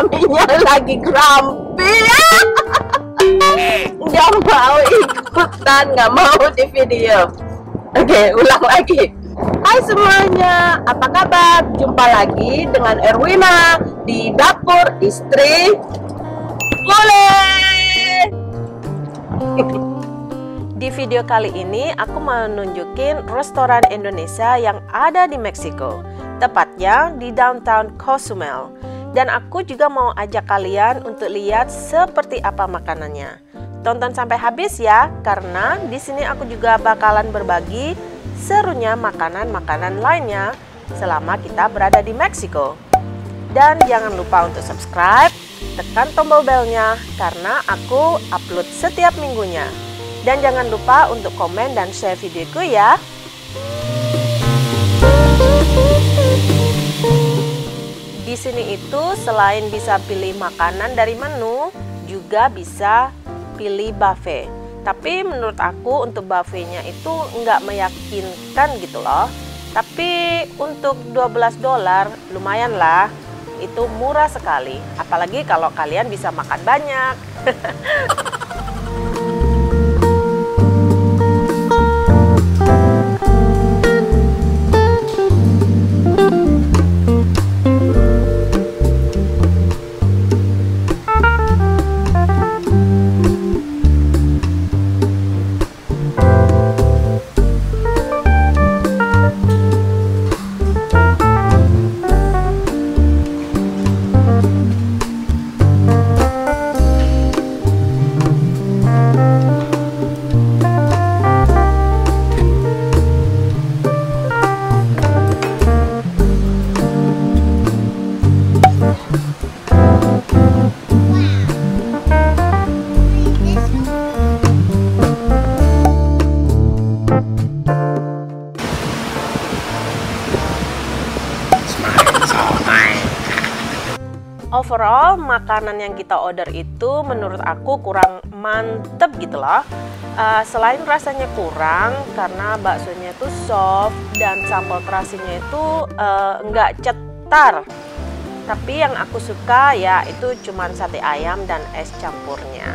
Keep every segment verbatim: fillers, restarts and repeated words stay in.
suaminya lagi grumpy. Nggak mau ikutan, nggak mau di video. Oke, ulang lagi. Hai semuanya, apa kabar? Jumpa lagi dengan Erwina di Dapur Istri Boleh. Di video kali ini aku mau nunjukin restoran Indonesia yang ada di Meksiko, tepatnya di downtown Cozumel. Dan aku juga mau ajak kalian untuk lihat seperti apa makanannya. Tonton sampai habis ya, karena di sini aku juga bakalan berbagi serunya makanan-makanan lainnya selama kita berada di Meksiko. Dan jangan lupa untuk subscribe, tekan tombol belnya karena aku upload setiap minggunya. Dan jangan lupa untuk komen dan share videoku ya. Di sini itu selain bisa pilih makanan dari menu, juga bisa pilih buffet. Tapi menurut aku untuk buffetnya itu nggak meyakinkan gitu loh. Tapi untuk dua belas dolar lumayan lah, itu murah sekali. Apalagi kalau kalian bisa makan banyak. Overall, makanan yang kita order itu menurut aku kurang mantep gitu loh. Uh, selain rasanya kurang, karena baksonya itu soft dan sambal terasinya itu uh, nggak cetar. Tapi yang aku suka ya itu cuman sate ayam dan es campurnya.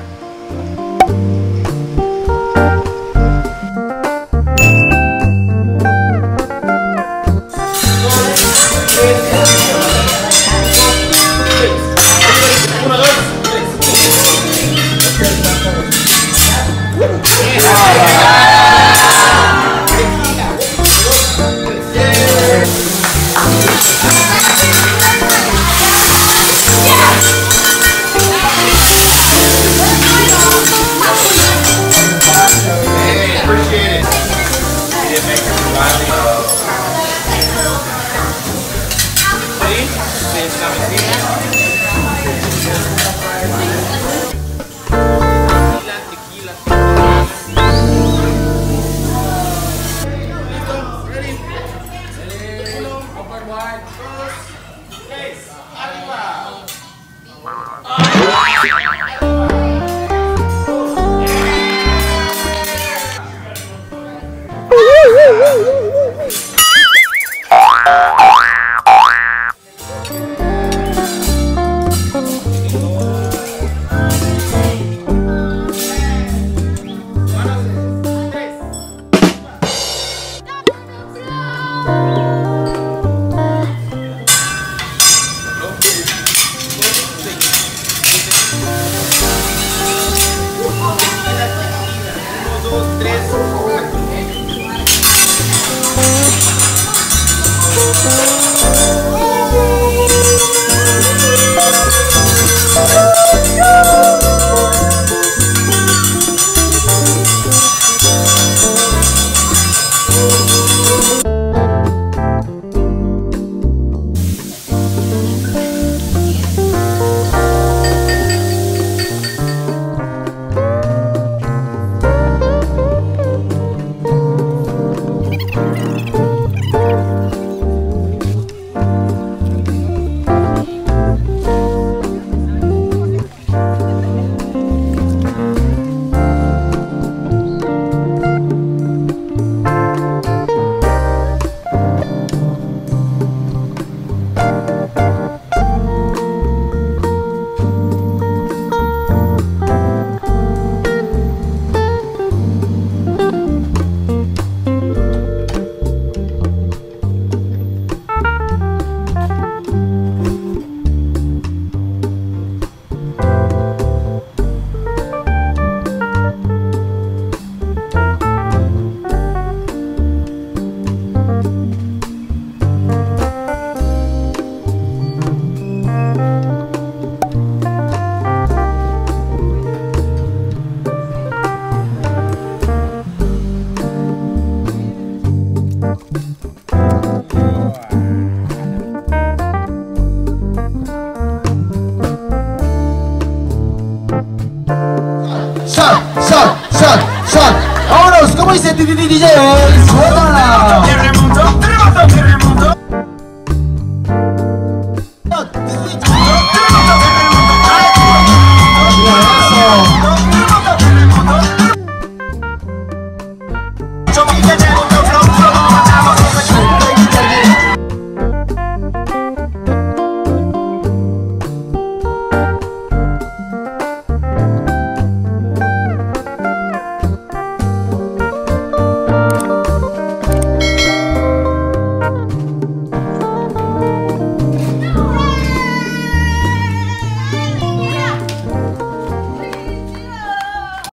Titi D J. Suara.